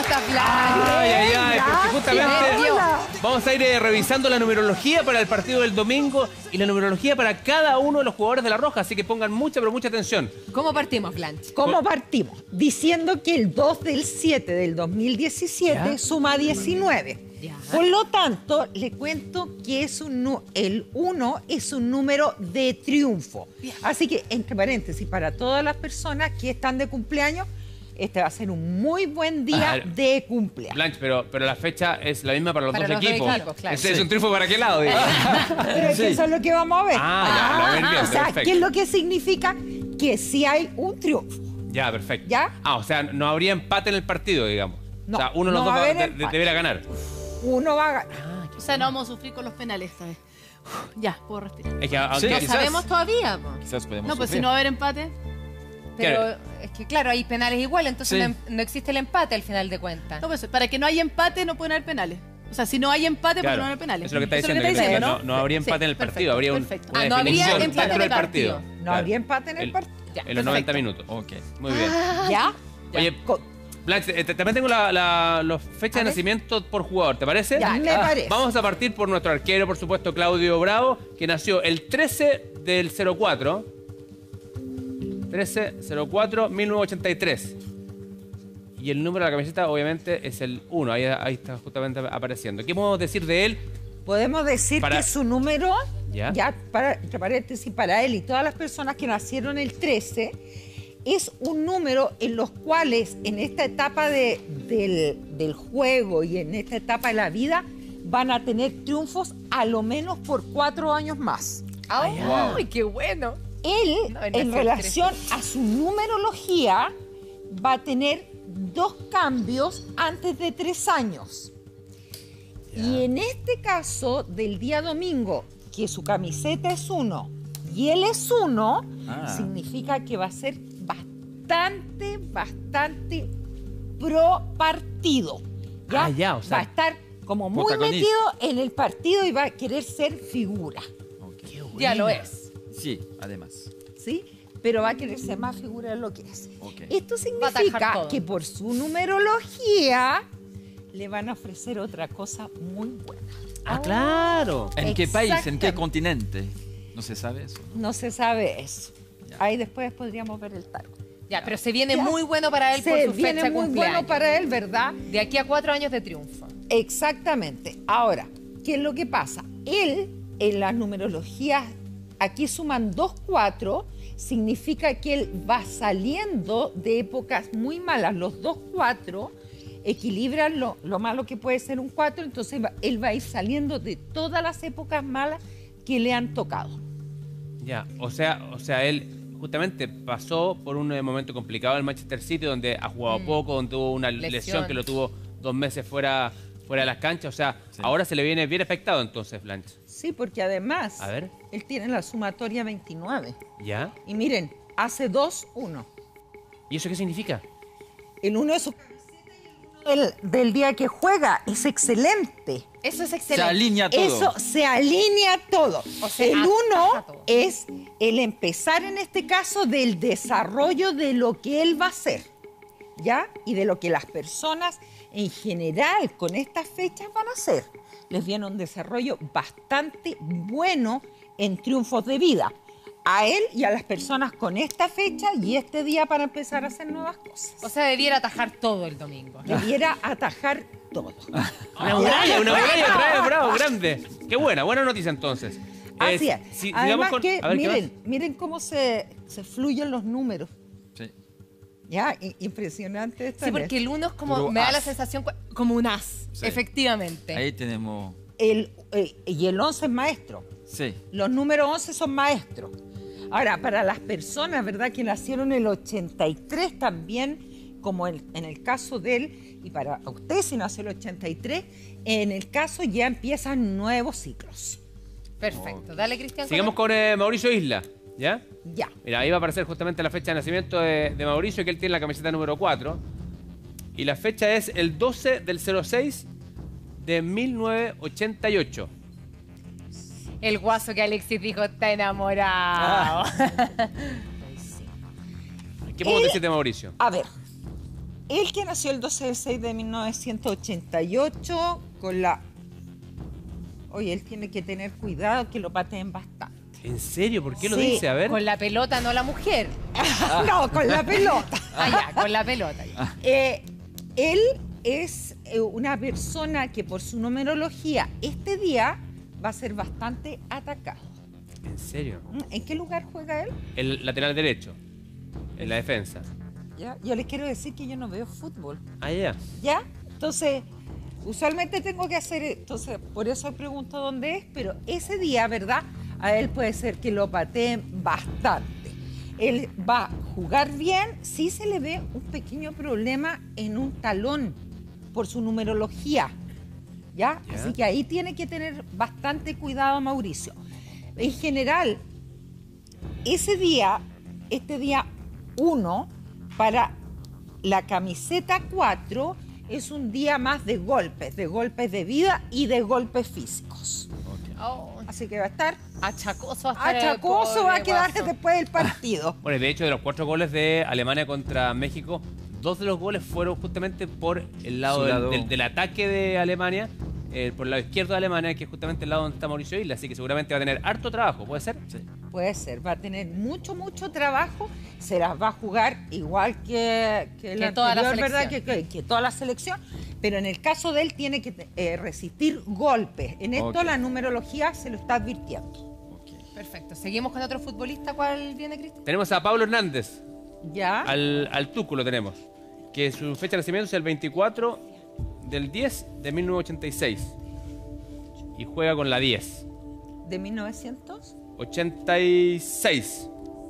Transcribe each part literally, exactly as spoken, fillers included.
está Flan? Ay, ay, ay, porque justamente Hola. vamos a ir eh, revisando la numerología para el partido del domingo y la numerología para cada uno de los jugadores de La Roja, así que pongan mucha, pero mucha atención. ¿Cómo partimos, Blanche? ¿Cómo partimos? Diciendo que el dos del siete del dos mil diecisiete ¿Ya? suma diecinueve. Ya. Por lo tanto, le cuento que es un, nu- el uno es un número de triunfo. Así que, entre paréntesis, para todas las personas que están de cumpleaños, este va a ser un muy buen día Ah, de cumpleaños. Blanche, pero, pero la fecha es la misma para los Para dos los dos equipos. equipos, claro. Ese es un triunfo para qué lado, digo. Pero es que eso es lo que vamos a ver. Ah, ya, lo ven bien, o sea, perfecto. ¿qué es lo que significa? Que si hay un triunfo. Ya, perfecto. ¿Ya? Ah, o sea, no habría empate en el partido, digamos. No, o sea, uno de los no dos va a va- haber de- de- empate. deberá ganar. Uno va a ganar. O sea, no vamos a sufrir con los penales esta vez. Uf, ya, puedo respirar. Es que, aunque Sí, No quizás- sabemos todavía, po. Quizás podemos No, pues si sufrir. no va a haber empate. Pero Claro. es que, claro, hay penales igual, entonces Sí. no, em- no existe el empate al final de cuentas. No, pues para que no haya empate no pueden haber penales. O sea, si no hay empate, Claro, porque no va a haber penales. eso es lo que está Eso diciendo, está que diciendo, no- no habría empate en el perfecto, partido, habría un- perfecto. una Ah, no habría definición empate dentro de del partido. partido. No Claro. habría empate en el, El- partido. Ya, En los noventa minutos. Ok. Muy bien. ¿Ya? Oye, Co- Blanche, eh, te- también tengo la, la- los fechas A de ver. nacimiento por jugador, ¿te parece? Ya, me parece. Vamos a partir por nuestro arquero, por supuesto, Claudio Bravo, que nació el trece del cero cuatro. trece cero cuatro mil novecientos ochenta y tres. Y el número de la camiseta, obviamente, es el uno. Ahí, ahí está justamente apareciendo. ¿Qué podemos decir de él? Podemos decir Para- que su número, ¿Ya? ya, para, entre paréntesis, para él y todas las personas que nacieron el trece, es un número en los cuales en esta etapa de- del, del juego y en esta etapa de la vida van a tener triunfos a lo menos por cuatro años más. ¡Ay, Wow. qué bueno! Él, No, él en nació el relación a su numerología, va a tener dos cambios antes de tres años. Y en este caso, del día domingo, que su camiseta es uno y él es uno, Ah. significa que va a ser bastante, bastante pro partido. ¿ya? Ah, ya, o sea, va a estar como muy protagonista. metido en el partido y va a querer ser figura. Ok. Ya lo es. Sí, además. ¿Sí? Pero va a querer ser más figura de lo que es. Ok. Esto Va a atajar significa todo. que por su numerología le van a ofrecer otra cosa muy buena. Ah, claro. ¿En qué país? ¿En Exactamente. qué continente? No se sabe eso, ¿no? No se sabe eso. Ya. Ahí después podríamos ver el tarot. Ya, pero se viene Ya. muy bueno para él por Se su viene fecha de muy cumpleaños. bueno para él, ¿verdad? De aquí a cuatro años de triunfo. Exactamente. Ahora, ¿qué es lo que pasa? Él, en las numerologías, aquí suman dos, cuatro, significa que él va saliendo de épocas muy malas. Los dos, cuatro equilibran lo, lo malo que puede ser un cuatro, entonces va- él va a ir saliendo de todas las épocas malas que le han tocado. Ya, o sea, o sea, él justamente pasó por un eh, momento complicado en el Manchester City, donde ha jugado poco, donde tuvo una lesión. Lesión. que lo tuvo dos meses fuera, fuera de las canchas. O sea, Sí. ahora se le viene bien afectado entonces, Blanche. Sí, porque además, A ver. él tiene la sumatoria veintinueve. ¿Ya? Y miren, hace dos, uno. ¿Y eso qué significa? El uno es su camiseta y el uno del, del día que juega. Es excelente. Eso es Se excelente. alinea todo. Eso se alinea todo. O sea, el ataja uno todo. es el empezar en este caso del desarrollo de lo que él va a hacer, ¿ya? Y de lo que las personas en general con estas fechas van a hacer. Les viene un desarrollo bastante bueno en triunfos de vida. A él y a las personas con esta fecha y este día para empezar a hacer nuevas cosas. O sea, debiera atajar todo el domingo. Debiera atajar todo. Una muralla, una muralla, trae, bravo, grande. Qué buena, buena noticia entonces. Así Eh, es. si- sigamos Además con- que, a ver, ¿qué miren, miren cómo se, se fluyen los números. Sí. Ya, I- impresionante esto. Sí, porque el uno es como, Puro me da la as. sensación cu- como un as, Sí. efectivamente. Ahí tenemos... El, eh, y el once es maestro. Sí. Los números once son maestros. Ahora, para las personas, ¿verdad?, que nacieron en el ochenta y tres también, como el- en el caso de él, y para usted si nació en el ochenta y tres, en el caso ya empiezan nuevos ciclos. Perfecto. Dale, Cristian. Sigamos con eh, Mauricio Isla, ¿ya? Ya. Mira, ahí va a aparecer justamente la fecha de nacimiento de, de Mauricio, que él tiene la camiseta número cuatro. Y la fecha es el doce del cero seis de mil novecientos ochenta y ocho. El guaso que Alexis dijo está enamorado. ¿Qué podemos Él- decir de Mauricio? A ver, Él que nació el doce del seis de mil novecientos ochenta y ocho con la... Oye, él tiene que tener cuidado que lo pateen bastante. ¿En serio? ¿Por qué lo Sí, dice? A ver. Con la pelota, no la mujer. No, con la pelota. Ah, ya, con la pelota. ya. Eh, él es eh, una persona que por su numerología este día va a ser bastante atacado. ¿En serio? ¿En qué lugar juega él? El lateral derecho. En la defensa. ¿Ya? Yo les quiero decir que yo no veo fútbol. Ah, ya. ¿Ya? Entonces, usualmente tengo que hacer, entonces por eso pregunto dónde es, pero ese día, ¿verdad? A él puede ser que lo pateen bastante. Él va a jugar bien, sí se le ve un pequeño problema en un talón por su numerología, ¿ya? Ya. Así que ahí tiene que tener bastante cuidado Mauricio. En general, ese día, este día uno, para la camiseta cuatro, es un día más de golpes, de golpes de vida y de golpes físicos. Oh, Así que va a estar achacoso hasta el achacoso, va a pobre quedar guaso. después del partido. Bueno, y de hecho, de los cuatro goles de Alemania contra México, dos de los goles fueron justamente por el lado, Su del, lado. del- del ataque de Alemania, eh, por el lado izquierdo de Alemania, que es justamente el lado donde está Mauricio Isla, así que seguramente va a tener harto trabajo, ¿puede ser? Sí. Puede ser, va a tener mucho, mucho trabajo, se las va a jugar igual que, que el Que toda la anterior, ¿verdad? Que, selección. que- que toda la selección, pero en el caso de él tiene que eh, resistir golpes. En esto Ok. la numerología se lo está advirtiendo. Ok. Perfecto. Seguimos con otro futbolista. ¿Cuál viene, Cristian? Tenemos a Pablo Hernández, ¿Ya? al, al Tucu lo tenemos, que su fecha de nacimiento es el veinticuatro del diez de mil novecientos ochenta y seis y juega con la diez. ¿De mil novecientos? ochenta y seis.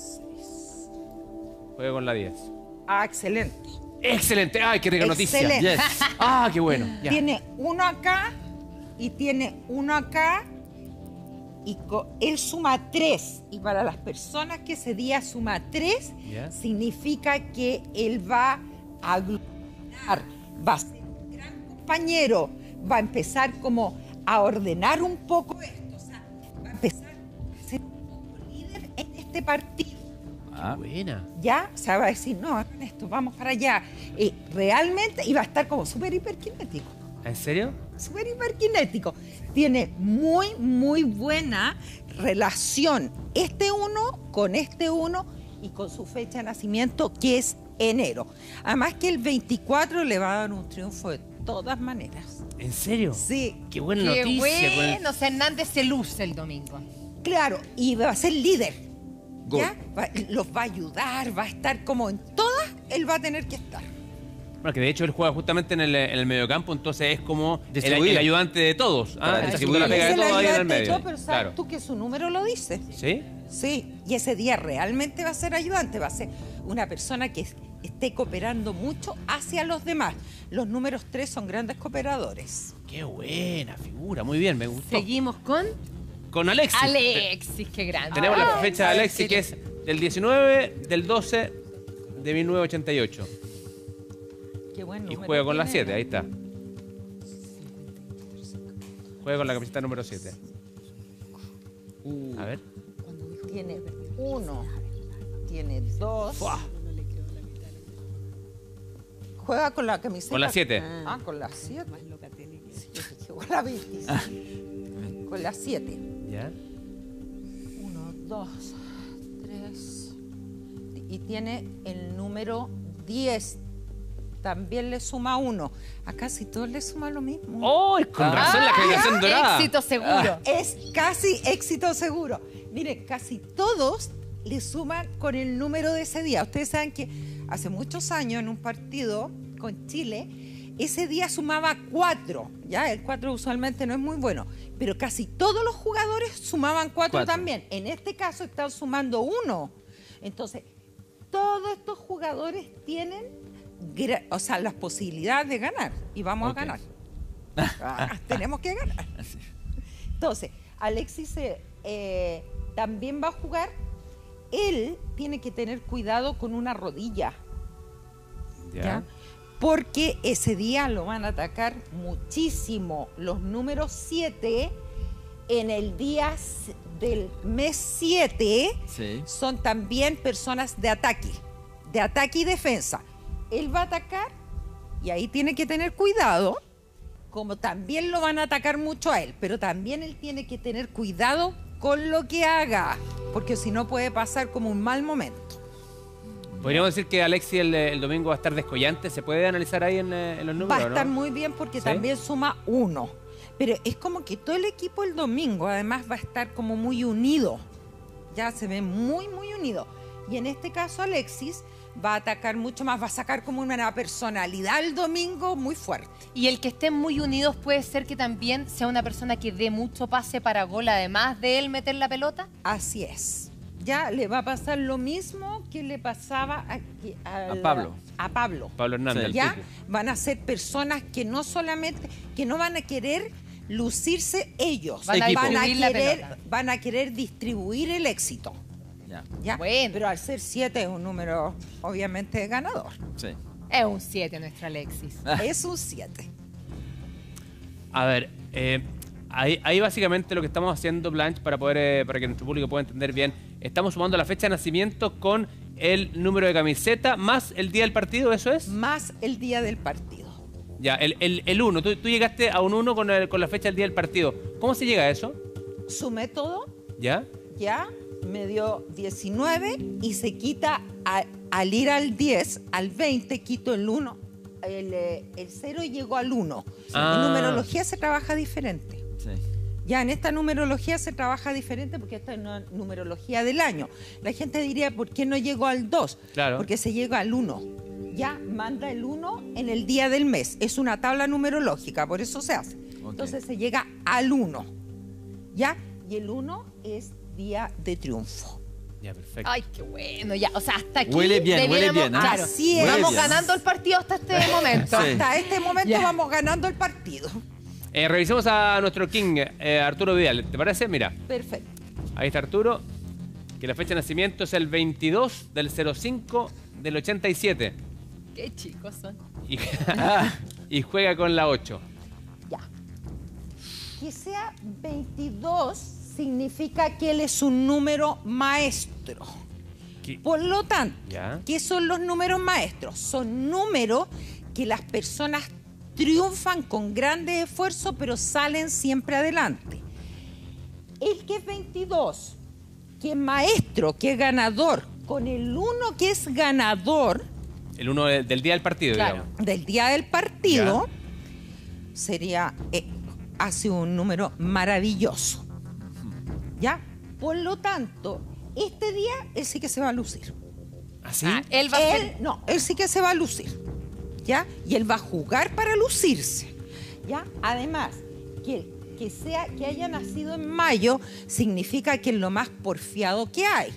Juega con la diez. Ah, excelente. ¡Excelente! ¡Ay, qué rica noticia! Excelente. Yes. ¡Ah, qué bueno! Ya. Tiene uno acá y tiene uno acá y co- él suma tres. Y para las personas que ese día suma tres, Ya. significa que él va a aglutinar, va a ser un gran compañero, va a empezar como a ordenar un poco esto, o sea, va a empezar a ser un poco líder en este partido. Ah, Buena. ¿Ya? O sea, va a decir, no, hagan esto, vamos para allá. Eh, realmente, y va a estar como súper hiperkinético. ¿En serio? Súper hiperkinético. Tiene muy, muy buena relación este uno con este uno y con su fecha de nacimiento, que es enero. Además que el veinticuatro le va a dar un triunfo de todas maneras. ¿En serio? Sí, Qué buena Qué noticia. con el- bueno. O sea, Hernández se luce el domingo. claro, y va a ser líder. Gol. ¿Ya? Va- los va a ayudar, va a estar como en todas, él va a tener que estar. Bueno, que de hecho él juega justamente en el, en el mediocampo, entonces es como el, Distribuir. el ayudante de todos. Para ¿Ah? Está distribuir. haciendo la pega Es de el todos ahí en el ayudante de medio. todo, pero sabes Claro. tú que su número lo dice. ¿Sí? Sí, y ese día realmente va a ser ayudante, va a ser una persona que es- esté cooperando mucho hacia los demás. Los números tres son grandes cooperadores. Qué buena figura, muy bien, me gustó. Seguimos con Con Alexis. Alexis. Qué grande. Tenemos la Ah, fecha de Alexis que es del diecinueve del doce de mil novecientos ochenta y ocho. Qué buen Y número juega con la tiene, siete, ¿no? ahí está. Juega con la camiseta número siete. A ver. Tiene uno, tiene dos. Fua. Juega con la camiseta. Con la siete. Ah, con la siete. Sí, yo dije, con la veintiséis. Con la siete. ¿Ya? Uno, dos, tres. Y tiene el número diez. También le suma uno. A casi todos le suma lo mismo. ¡Oh! Con razón la generación dorada. Éxito seguro. Es casi éxito seguro. Miren, casi todos le suman con el número de ese día. Ustedes saben que hace muchos años en un partido con Chile, ese día sumaba cuatro. Ya, el cuatro usualmente no es muy bueno, pero casi todos los jugadores sumaban cuatro, Cuatro. también. En este caso están sumando uno. Entonces, todos estos jugadores tienen, gra- o sea, las posibilidades de ganar. Y vamos Ok. a ganar. Ah, tenemos que ganar. Entonces, Alexis eh, eh, también va a jugar. Él tiene que tener cuidado con una rodilla, Ya. ¿ya? Porque ese día lo van a atacar muchísimo. Los números siete en el día s- del mes siete sí. son también personas de ataque, de ataque y defensa. Él va a atacar Y ahí tiene que tener cuidado, como también lo van a atacar mucho a él, pero también él tiene que tener cuidado con lo que haga, porque si no puede pasar como un mal momento. Podríamos decir que Alexis el, el domingo va a estar descollante. ¿Se puede analizar ahí en, eh, en los números? Va a estar ¿no? muy bien porque ¿Sí? también suma uno. Pero es como que todo el equipo el domingo además va a estar como muy unido. Ya se ve muy, muy unido. Y en este caso Alexis va a atacar mucho más, va a sacar como una personalidad el domingo muy fuerte. Y el que estén muy unidos puede ser que también sea una persona que dé mucho pase para gol, además de él meter la pelota. Así es. Ya le va a pasar lo mismo que le pasaba a, a, A Pablo. A Pablo. Pablo Hernández. Sí. el Ya Tucu. van a ser personas que no solamente, que no van a querer lucirse ellos, Van a van a distribuir la querer, pelota. van a querer distribuir el éxito. Ya. ¿Ya? Bueno. Pero al ser siete es un número obviamente ganador. Sí. Es un siete nuestro Alexis. Es un siete. A ver, eh, ahí, ahí básicamente lo que estamos haciendo, Blanche, para poder eh, para que nuestro público pueda entender bien, estamos sumando la fecha de nacimiento con el número de camiseta más el día del partido, ¿eso es? Más el día del partido. Ya, el uno. El, el uno. Tú, tú llegaste a un uno con, el- con la fecha del día del partido. ¿Cómo se llega a eso? Su método ¿Ya? ya me dio diecinueve y se quita a- al ir al diez, al veinte, quito el uno. El, eh, el cero llegó al uno. Ah. En numerología se trabaja diferente. Sí. Ya en esta numerología se trabaja diferente porque esta es una numerología del año. La gente diría, ¿por qué no llegó al dos? Claro. Porque se llega al uno. Ya manda el uno en el día del mes. Es una tabla numerológica, por eso se hace. Ok. Entonces se llega al uno. ¿Ya? Y el uno es día de triunfo. Ya, perfecto. Ay, qué bueno, ya. O sea, hasta aquí Huele bien, huele debiéramos- bien, ¿eh? Claro, Así es. vamos Huele bien. ganando el partido hasta este momento. Sí. Hasta este momento Ya. vamos ganando el partido. Eh, revisemos a nuestro King, eh, Arturo Vidal. ¿Te parece? Mira, Perfecto. ahí está Arturo. Que la fecha de nacimiento es el veintidós del cero cinco del ochenta y siete. Qué chicos son. Y, y juega con la ocho. Ya. Que sea veintidós significa que él es un número maestro. ¿Qué? Por lo tanto, Ya. ¿qué son los números maestros? Son números que las personas triunfan con grandes esfuerzos, pero salen siempre adelante. El que es veintidós, que es maestro, que es ganador, con el uno que es ganador El uno de- del día del partido, Claro. digamos. del día del partido, sería, eh, hace un número maravilloso. ¿Ya? Por lo tanto, este día él sí que se va a lucir. ¿Así? Ah, él va a Él, ser... no, él sí que se va a lucir, ¿ya? Y él va a jugar para lucirse, ¿ya? Además, que, que sea, que haya nacido en mayo significa que es lo más porfiado que hay,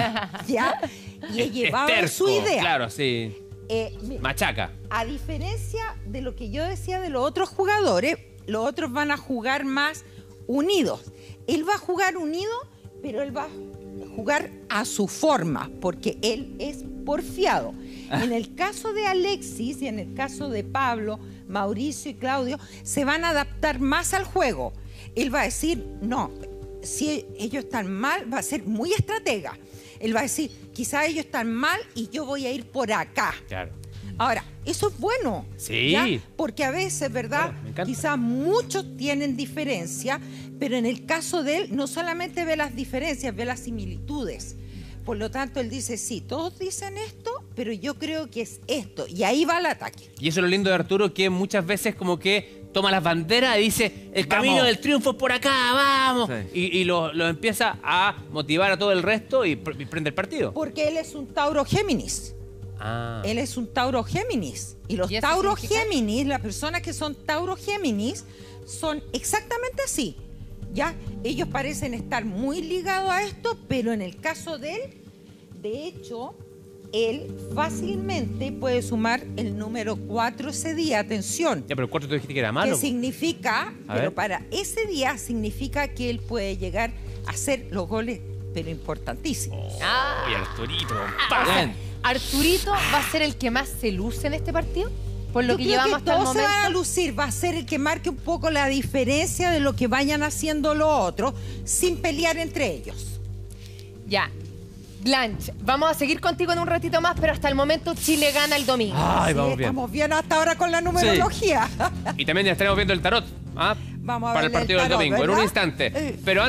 ¿ya? Y he Es llevado terco, su idea. Claro, sí. Eh, mi- Machaca. a diferencia de lo que yo decía de los otros jugadores, los otros van a jugar más unidos. Él va a jugar unido, pero él va a jugar a su forma, porque él es porfiado. En el caso de Alexis y en el caso de Pablo, Mauricio y Claudio, se van a adaptar más al juego. Él va a decir, no, si ellos están mal, va a ser muy estratega. Él va a decir, quizá ellos están mal y yo voy a ir por acá. Claro. Ahora, eso es bueno. Sí. ¿ya? Porque a veces, ¿verdad? Claro, me encanta. Quizás muchos tienen diferencia, pero en el caso de él no solamente ve las diferencias, ve las similitudes. Por lo tanto, él dice, sí, todos dicen esto, pero yo creo que es esto. Y ahí va el ataque. Y eso es lo lindo de Arturo, que muchas veces como que toma las banderas y dice, el camino Vamos. del triunfo es por acá, vamos. Sí. Y, y lo, lo empieza a motivar a todo el resto y, pr- y prende el partido. Porque él es un Tauro Géminis. Ah. Él es un Tauro Géminis. Y los ¿Y eso Tauro significa? Géminis, las personas que son Tauro Géminis, son exactamente así. ¿Ya? Ellos parecen estar muy ligados a esto, pero en el caso de él, de hecho, él fácilmente puede sumar el número cuatro ese día. Atención. Ya, pero el cuarto tú dijiste que era malo. Que significa, A pero ver. para ese día significa que él puede llegar a hacer los goles, pero importantísimos. Ah. Uy, Arturito, O compadre. sea, Bien. ¿Arturito va a ser el que más se luce en este partido? Por lo Yo que creo llevamos que hasta el todos se van a momento. lucir, va a ser el que marque un poco la diferencia de lo que vayan haciendo los otros, sin pelear entre ellos. Ya. Blanche, vamos a seguir contigo en un ratito más, pero hasta el momento Chile gana el domingo. Ay, Sí, vamos bien. estamos bien hasta ahora con la numerología. Y también ya estaremos viendo el tarot. ¿ah? Vamos a Para el ver el partido del tarot, domingo, en un ¿verdad? instante. Eh. Pero